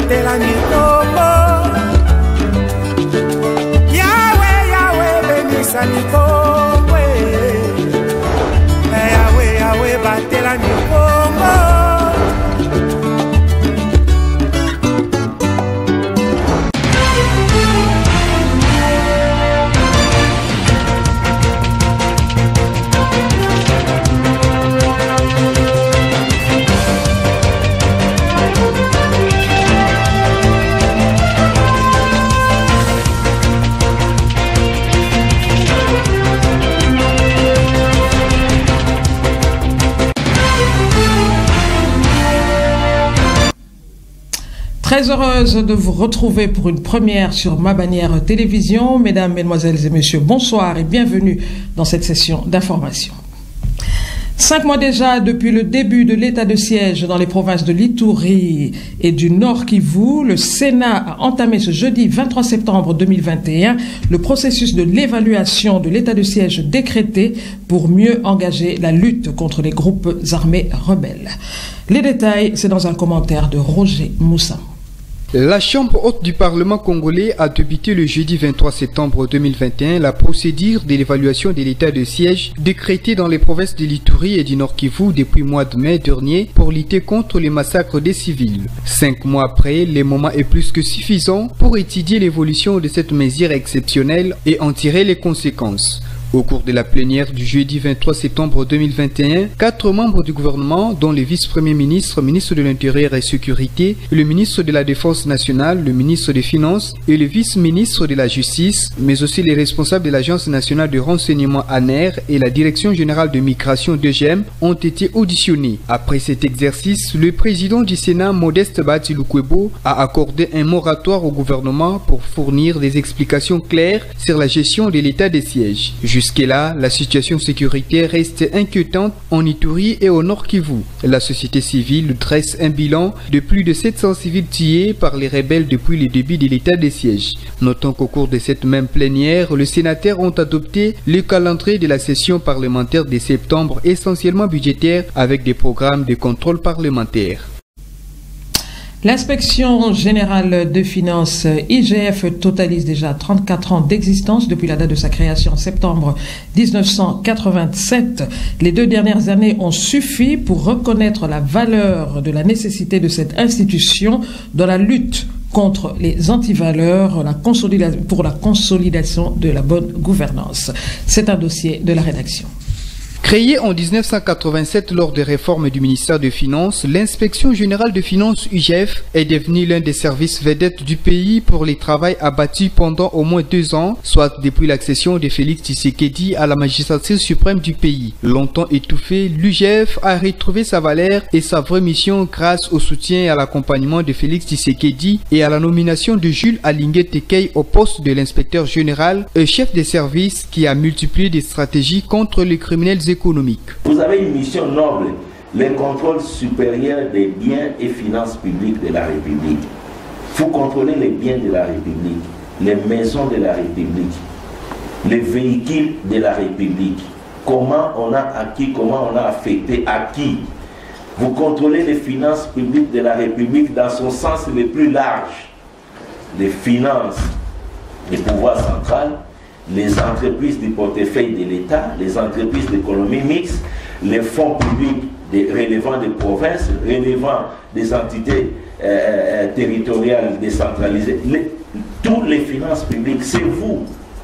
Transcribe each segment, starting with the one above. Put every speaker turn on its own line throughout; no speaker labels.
batela mikongo. Yawe, Yawe, benisa mikongo. Yawe, Yawe, batela mikongo.
Très heureuse de vous retrouver pour une première sur Ma Bannière Télévision. Mesdames, Mesdemoiselles et Messieurs, bonsoir et bienvenue dans cette session d'information. 5 mois déjà depuis le début de l'état de siège dans les provinces de l'Ituri et du Nord Kivu, le Sénat a entamé ce jeudi 23 septembre 2021 le processus de l'évaluation de l'état de siège décrété pour mieux engager la lutte contre les groupes armés rebelles. Les détails, c'est dans un commentaire de Roger Moussa.
La Chambre haute du Parlement congolais a débuté le jeudi 23 septembre 2021 la procédure de l'évaluation de l'état de siège décrété dans les provinces de l'Ituri et du Nord Kivu depuis le mois de mai dernier pour lutter contre les massacres des civils. 5 mois après, le moment est plus que suffisant pour étudier l'évolution de cette mesure exceptionnelle et en tirer les conséquences. Au cours de la plénière du jeudi 23 septembre 2021, 4 membres du gouvernement, dont le vice-premier ministre, ministre de l'Intérieur et Sécurité, le ministre de la Défense nationale, le ministre des Finances et le vice-ministre de la Justice, mais aussi les responsables de l'Agence nationale de renseignement ANER et la Direction générale de migration DGM, ont été auditionnés. Après cet exercice, le président du Sénat, Modeste Bahati Lukwebo, a accordé un moratoire au gouvernement pour fournir des explications claires sur la gestion de l'état des sièges. Jusque-là, la situation sécuritaire reste inquiétante en Ituri et au Nord Kivu. La société civile dresse un bilan de plus de 700 civils tués par les rebelles depuis le début de l'état des sièges. Notons qu'au cours de cette même plénière, les sénateurs ont adopté le calendrier de la session parlementaire de septembre, essentiellement budgétaire, avec des programmes de contrôle parlementaire.
L'inspection générale de finances IGF totalise déjà 34 ans d'existence depuis la date de sa création en septembre 1987. Les 2 dernières années ont suffi pour reconnaître la valeur de la nécessité de cette institution dans la lutte contre les antivaleurs pour la consolidation de la bonne gouvernance. C'est un dossier de la rédaction.
Créée en 1987 lors des réformes du ministère des Finances, l'inspection générale de finances IGF est devenue l'un des services vedettes du pays pour les travaux abattus pendant au moins 2 ans, soit depuis l'accession de Félix Tshisekedi à la magistrature suprême du pays. Longtemps étouffée, l'IGF a retrouvé sa valeur et sa vraie mission grâce au soutien et à l'accompagnement de Félix Tshisekedi et à la nomination de Jules Alingué Tekei au poste de l'inspecteur général et chef des services qui a multiplié des stratégies contre les criminels économiques.
Vous avez une mission noble, le contrôle supérieur des biens et finances publiques de la République. Vous contrôlez les biens de la République, les maisons de la République, les véhicules de la République. Comment on a acquis, comment on a affecté à qui. Vous contrôlez les finances publiques de la République dans son sens le plus large. Les finances du pouvoir central, les entreprises du portefeuille de l'État, les entreprises d'économie mixte, les fonds publics relevant des provinces, relevant des entités territoriales décentralisées, toutes les finances publiques, c'est vous.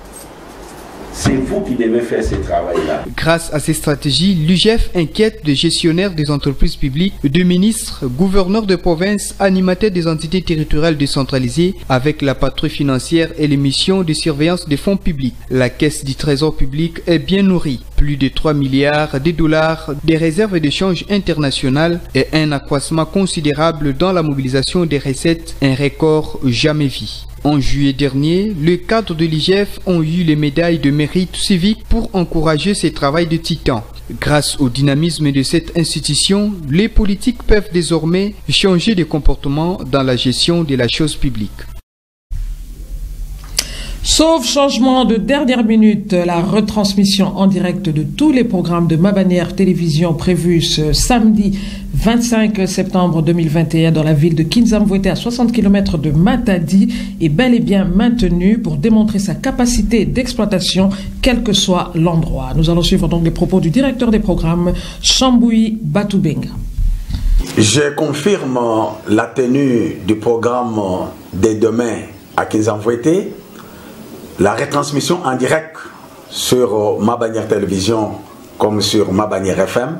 C'est vous qui devez faire ce travail-là.
Grâce à ces stratégies, l'IGF inquiète des gestionnaires des entreprises publiques, de ministres, gouverneurs de provinces, animateurs des entités territoriales décentralisées avec la patrouille financière et les missions de surveillance des fonds publics. La caisse du trésor public est bien nourrie. Plus de 3 milliards de dollars, des réserves d'échange internationales et un accroissement considérable dans la mobilisation des recettes, un record jamais vu. En juillet dernier, les cadres de l'IGF ont eu les médailles de mérite civique pour encourager ce travail de titan. Grâce au dynamisme de cette institution, les politiques peuvent désormais changer de comportement dans la gestion de la chose publique.
Sauf changement de dernière minute, la retransmission en direct de tous les programmes de Mabanière Télévision prévus ce samedi 25 septembre 2021 dans la ville de Kinzamvwete à 60 km de Matadi est bel et bien maintenue pour démontrer sa capacité d'exploitation quel que soit l'endroit. Nous allons suivre donc les propos du directeur des programmes, Chamboui Batoubenga.
Je confirme la tenue du programme dès demain à Kinzamvwete. La retransmission en direct sur Mabanière Télévision comme sur Mabanière FM,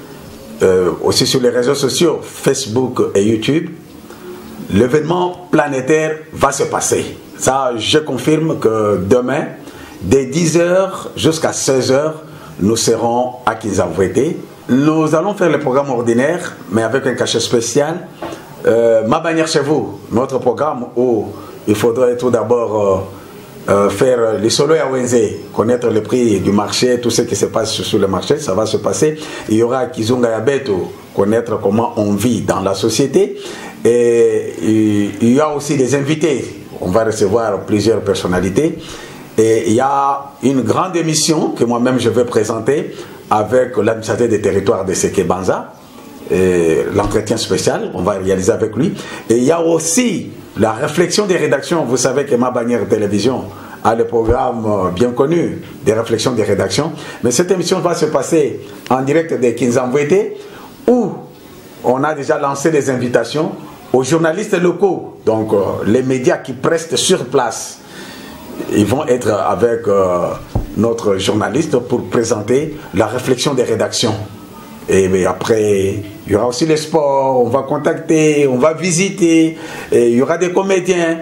aussi sur les réseaux sociaux Facebook et YouTube. L'événement planétaire va se passer. Ça, je confirme que demain, dès 10h jusqu'à 16h, nous serons à Kinzamvwete. Nous allons faire le programme ordinaire, mais avec un cachet spécial. Mabanière chez vous, notre programme où il faudrait tout d'abord faire les solos à Wenze, connaître le prix du marché, tout ce qui se passe sur le marché, ça va se passer. Il y aura Kizunga Yabeto, connaître comment on vit dans la société. Et il y a aussi des invités, on va recevoir plusieurs personnalités. Et il y a une grande émission que moi-même je vais présenter avec l'administrateur des territoires de Seke Banza. L'entretien spécial, on va réaliser avec lui. Et il y a aussi la réflexion des rédactions. Vous savez que Mabanière Télévision a le programme bien connu des réflexions des rédactions. Mais cette émission va se passer en direct de Kinzamvwete où on a déjà lancé des invitations aux journalistes locaux. Donc les médias qui prestent sur place, ils vont être avec notre journaliste pour présenter la réflexion des rédactions. Et après, il y aura aussi les sports, on va contacter, on va visiter, et il y aura des comédiens.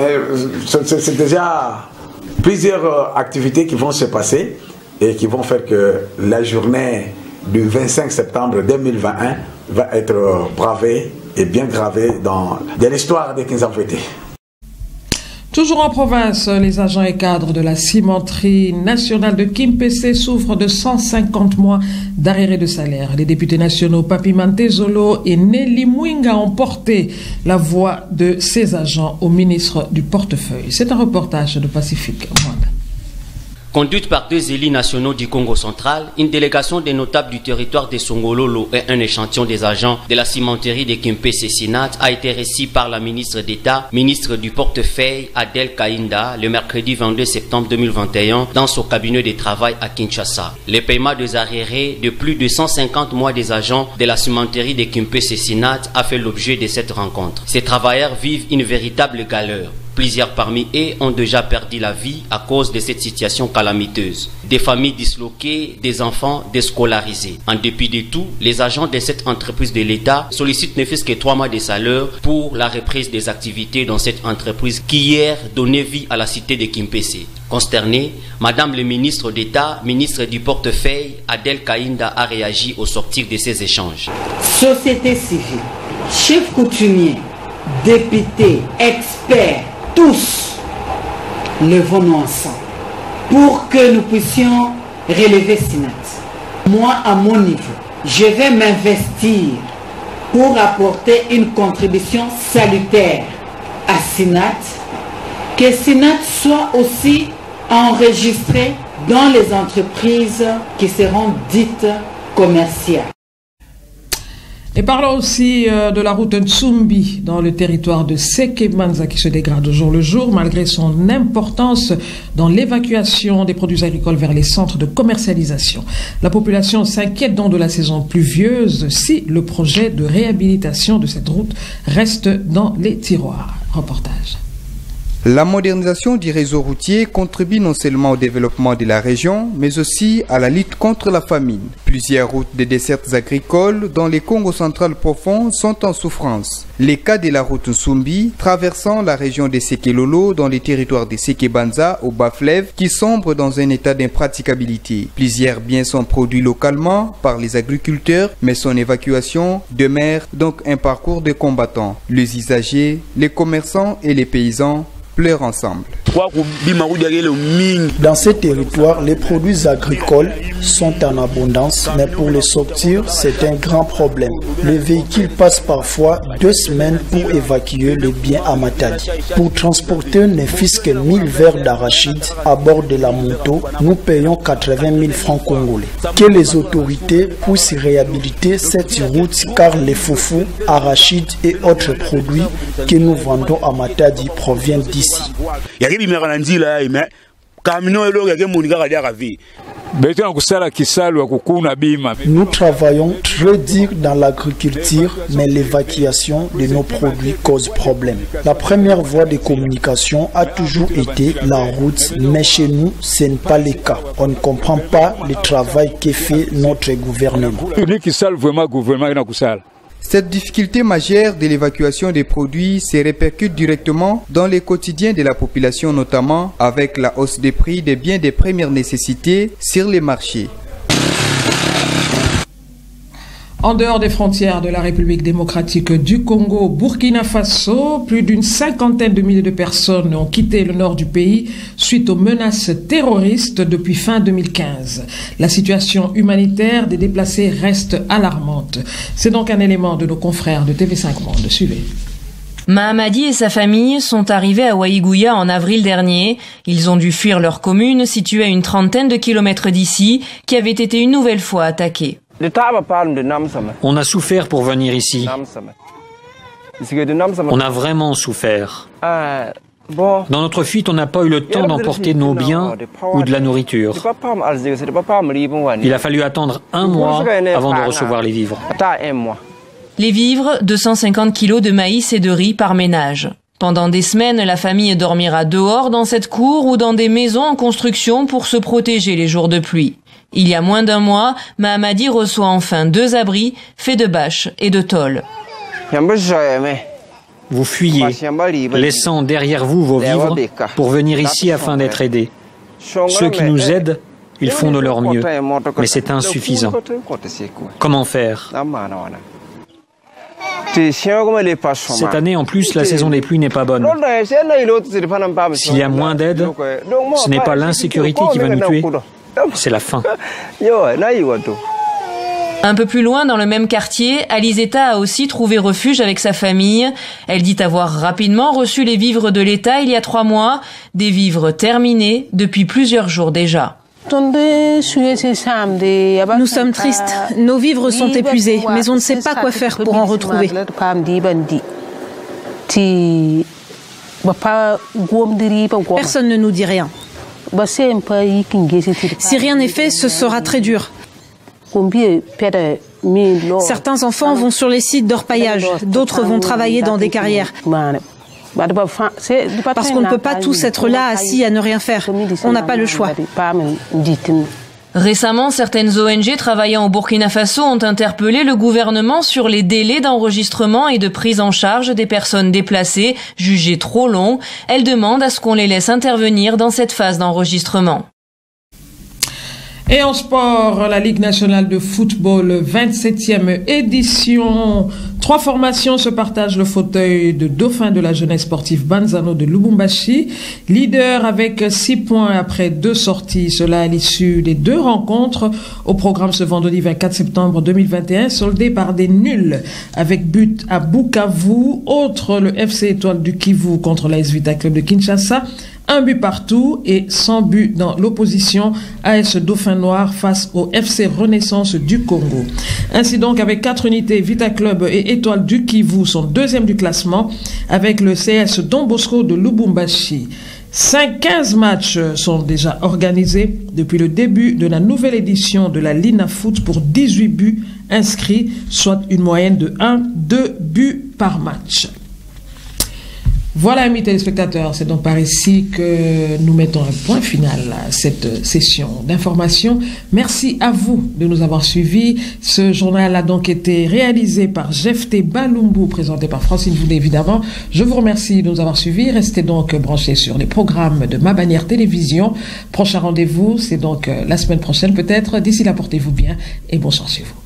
C'est déjà plusieurs activités qui vont se passer et qui vont faire que la journée du 25 septembre 2021 va être bravée et bien gravée dans l'histoire de Kinzamvwete.
Toujours en province, les agents et cadres de la cimenterie nationale de Kimpese souffrent de 150 mois d'arriérés de salaire. Les députés nationaux Papi Mantezolo et Nelly Mwinga ont porté la voix de ces agents au ministre du portefeuille. C'est un reportage de Pacifique Mwanda.
Conduite par deux élus nationaux du Congo central, une délégation des notables du territoire de Songololo et un échantillon des agents de la cimenterie de Kimpese Sinat a été reçu par la ministre d'État, ministre du portefeuille Adel Kainda, le mercredi 22 septembre 2021 dans son cabinet de travail à Kinshasa. Le paiement des arriérés de plus de 150 mois des agents de la cimenterie de Kimpese Sinat a fait l'objet de cette rencontre. Ces travailleurs vivent une véritable galère. Plusieurs parmi eux ont déjà perdu la vie à cause de cette situation calamiteuse. Des familles disloquées, des enfants déscolarisés. En dépit de tout, les agents de cette entreprise de l'État sollicitent ne fût-ce que 3 mois de salaire pour la reprise des activités dans cette entreprise qui hier donnait vie à la cité de Kimpese. Consternée, Madame le ministre d'État, ministre du portefeuille, Adel Kainda a réagi au sortir de ces échanges.
Société civile, chefs coutumiers, députés, experts, tous, levons-nous ensemble pour que nous puissions relever Sinat. Moi, à mon niveau, je vais m'investir pour apporter une contribution salutaire à Sinat, que Sinat soit aussi enregistré dans les entreprises qui seront dites commerciales.
Et parlons aussi de la route Ntsumbi dans le territoire de Seke Banza qui se dégrade au jour le jour malgré son importance dans l'évacuation des produits agricoles vers les centres de commercialisation. La population s'inquiète donc de la saison pluvieuse si le projet de réhabilitation de cette route reste dans les tiroirs. Reportage.
La modernisation du réseau routier contribue non seulement au développement de la région, mais aussi à la lutte contre la famine. Plusieurs routes de dessertes agricoles dans les Congo central profond sont en souffrance. Les cas de la route Ntsumbi, traversant la région de Sekelolo dans les territoires de Seke Banza au bas-fleuve, qui sombre dans un état d'impraticabilité. Plusieurs biens sont produits localement par les agriculteurs, mais son évacuation demeure donc un parcours de combattants. Les usagers, les commerçants et les paysans pleurent ensemble.
Dans ces territoires, les produits agricoles sont en abondance, mais pour les sortir, c'est un grand problème. Le véhicule passe parfois 2 semaines pour évacuer les biens à Matadi. Pour transporter ne fût-ce que 1000 verres d'arachide à bord de la moto, nous payons 80 000 francs congolais. Que les autorités puissent réhabiliter cette route car les foufous, arachides et autres produits que nous vendons à Matadi proviennent d'ici. Nous travaillons très dur dans l'agriculture, mais l'évacuation de nos produits cause problème. La première voie de communication a toujours été la route, mais chez nous, ce n'est pas le cas. On ne comprend pas le travail que fait notre gouvernement.
Cette difficulté majeure de l'évacuation des produits se répercute directement dans les quotidiens de la population, notamment avec la hausse des prix des biens de première nécessité sur les marchés.
En dehors des frontières de la République démocratique du Congo, Burkina Faso, plus d'une 50aine de milliers de personnes ont quitté le nord du pays suite aux menaces terroristes depuis fin 2015. La situation humanitaire des déplacés reste alarmante. C'est donc un élément de nos confrères de TV5 Monde. Suivez.
Mahamadi et sa famille sont arrivés à Waïgouya en avril dernier. Ils ont dû fuir leur commune située à une trentaine de kilomètres d'ici, qui avait été une nouvelle fois attaquée.
On a souffert pour venir ici. On a vraiment souffert. Dans notre fuite, on n'a pas eu le temps d'emporter nos biens ou de la nourriture. Il a fallu attendre 1 mois avant de recevoir les vivres.
Les vivres, 250 kilos de maïs et de riz par ménage. Pendant des semaines, la famille dormira dehors dans cette cour ou dans des maisons en construction pour se protéger les jours de pluie. Il y a moins d'1 mois, Mahamadi reçoit enfin 2 abris faits de bâches et de tôle.
Vous fuyez, laissant derrière vous vos vivres pour venir ici afin d'être aidés. Ceux qui nous aident, ils font de leur mieux, mais c'est insuffisant. Comment faire ? Cette année, en plus, la saison des pluies n'est pas bonne. S'il y a moins d'aide, ce n'est pas l'insécurité qui va nous tuer, c'est la faim.
Un peu plus loin, dans le même quartier, Alizeta a aussi trouvé refuge avec sa famille. Elle dit avoir rapidement reçu les vivres de l'État il y a 3 mois, des vivres terminés depuis plusieurs jours déjà.
Nous sommes tristes, nos vivres sont épuisés, mais on ne sait pas quoi faire pour en retrouver. Personne ne nous dit rien. Si rien n'est fait, ce sera très dur. Certains enfants vont sur les sites d'orpaillage, d'autres vont travailler dans des carrières. Parce qu'on ne peut pas tous être là assis à ne rien faire. On n'a pas le choix.
Récemment, certaines ONG travaillant au Burkina Faso ont interpellé le gouvernement sur les délais d'enregistrement et de prise en charge des personnes déplacées, jugés trop longs. Elles demandent à ce qu'on les laisse intervenir dans cette phase d'enregistrement.
Et en sport, la Ligue nationale de football, 27e édition. 3 formations se partagent le fauteuil de dauphin de la jeunesse sportive Banzano de Lubumbashi. Leader avec 6 points après 2 sorties. Cela à l'issue des 2 rencontres au programme ce vendredi 24 septembre 2021, soldé par des nuls avec but à Bukavu. Autre, le FC Étoile du Kivu contre l'AS Vita Club de Kinshasa. 1 but partout et 100 buts dans l'opposition. AS Dauphin Noir face au FC Renaissance du Congo. Ainsi donc, avec 4 unités, Vita Club et Étoile du Kivu sont 2e du classement avec le CS Don Bosco de Lubumbashi. 15 matchs sont déjà organisés depuis le début de la nouvelle édition de la Lina Foot pour 18 buts inscrits, soit une moyenne de 1-2 buts par match. Voilà, amis téléspectateurs, c'est donc par ici que nous mettons un point final à cette session d'information. Merci à vous de nous avoir suivis. Ce journal a donc été réalisé par Jefté Balumbu, présenté par Francine Voulet, évidemment. Je vous remercie de nous avoir suivis. Restez donc branchés sur les programmes de Ma Bannière Télévision. Prochain rendez-vous, c'est donc la semaine prochaine peut-être. D'ici là, portez-vous bien et bonsoir chez vous.